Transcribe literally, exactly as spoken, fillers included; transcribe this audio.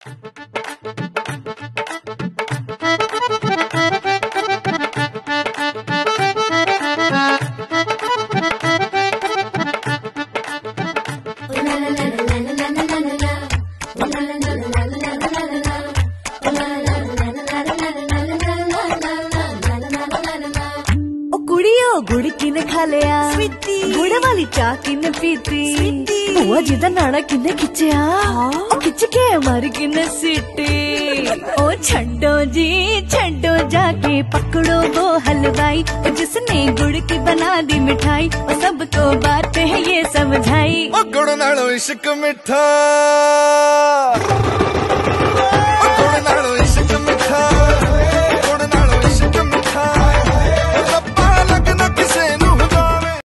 गुड़ किने खा लिया गुड़ वाली चाह किने पीती बुआ जी दा नाड़ा किने खिंचया ओ खिंच के मारी किने सीटी ओ छड्डो जी छड्डो जाके पकड़ो वो हलवाई जिसने गुड़ की बना दी मिठाई और सबको बात है ये समझाई ओ गुड़ नालों इश्क मिठा।